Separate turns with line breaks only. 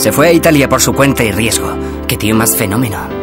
Se fue a Italia por su cuenta y riesgo. Qué tío más fenómeno.